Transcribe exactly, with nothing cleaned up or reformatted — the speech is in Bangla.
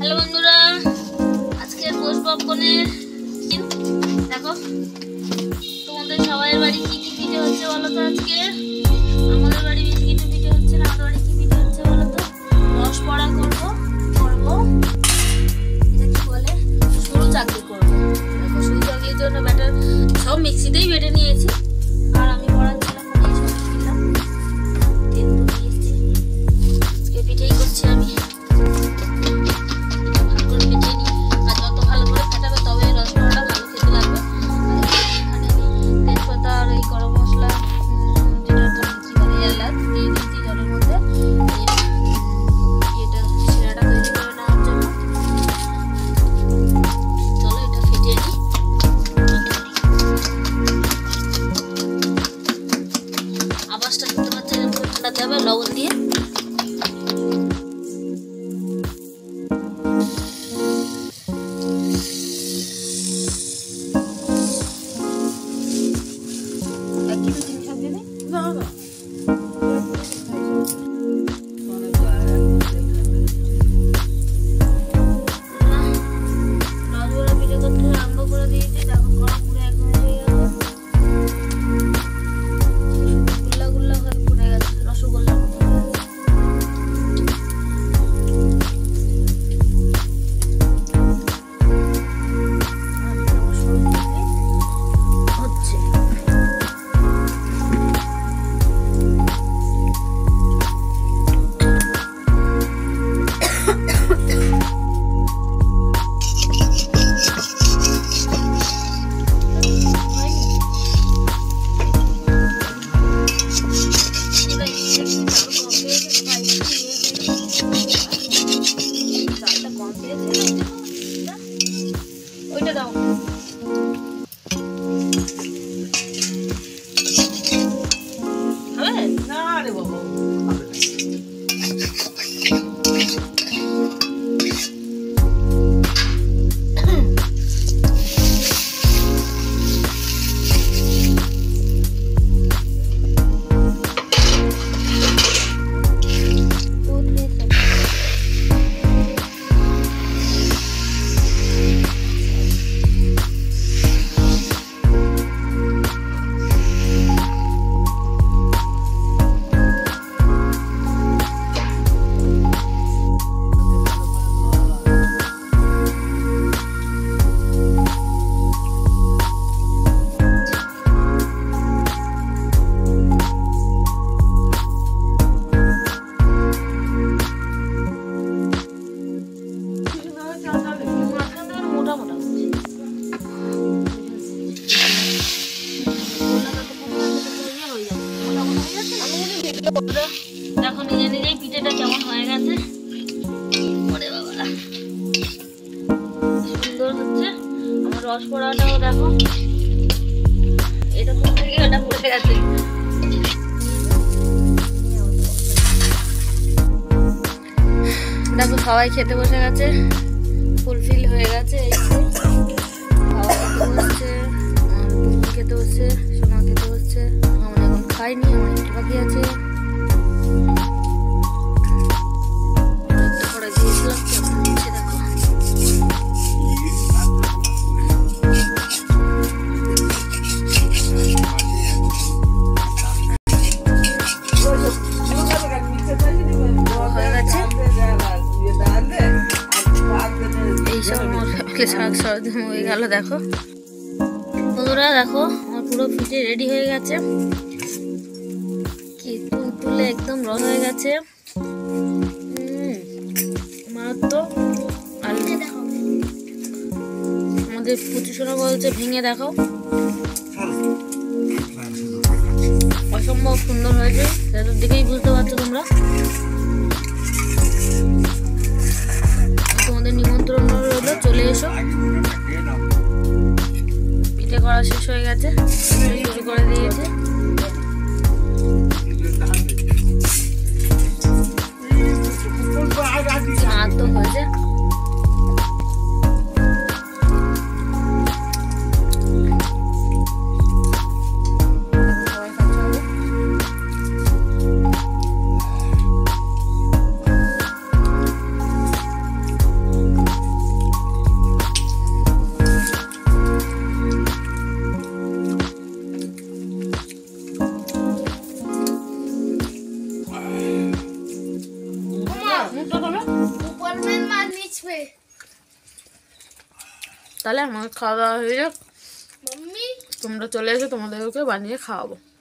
হ্যালো বন্ধুরা, আজকে পোস্ট পপকর্নের দেখো তোমাদের সবাই বাড়ি কি কি পিঠে হচ্ছে বলো তো। আজকে আমাদের বাড়ি বেশি কিছু পিঠে হচ্ছে না। আমাদের বাড়ি কি পিঠে হচ্ছে বলো তো? রস পড়া করবো করবো এটা কি বলে সরু চাকরি করবো। দেখো সরু চাকরির জন্য ব্যাটার সব মিক্সিতেই বেটে নিয়েছি। আর আমি পড়াচ্ছিলাম দিলাম তেল নিয়েছি। আজকে পিঠেই করছি আমি। লবণ দিয়ে দেখো নিজে নিজেই পিঠেটা কেমন হয়ে গেছে। ওরে বাবা সুন্দর হচ্ছে। আমার রস পড়াটাও দেখো এটা কোন থেকে এটা পড়ে গেছে। দেখো সবাই খেতে বসে গেছে, ফুলফিল হয়ে গেছে। এই খাওয়া খেতে বসছে, খেতে বসছে, সোনা খেতে বসছে। আমার এখন খাইনি, আমার একটু বাকি আছে। শাক সরদিন হয়ে গেল। দেখো বন্ধুরা, দেখো আমার পুরো পিঠে রেডি হয়ে গেছে। কি তুলে একদম রস হয়ে গেছে। মারাত্মক। আর আমাদের পুচুসোনা বলছে ভেঙে দেখাও। অসম্ভব সুন্দর হয়েছে, সেটার দিকেই বুঝতে পারছো তোমরা। তোমাদের নিমন্ত্রণ রইল, চলে এসো। পিঠে করা শেষ হয়ে গেছে, শুরু করে দিয়েছে। মারাত্মক হয়েছে। আসবে। তাহলে আমার খাওয়া দাওয়া হয়ে যাক, মাম্মি তোমরা চলে এসো, তোমাদেরকে বানিয়ে খাওয়াবো।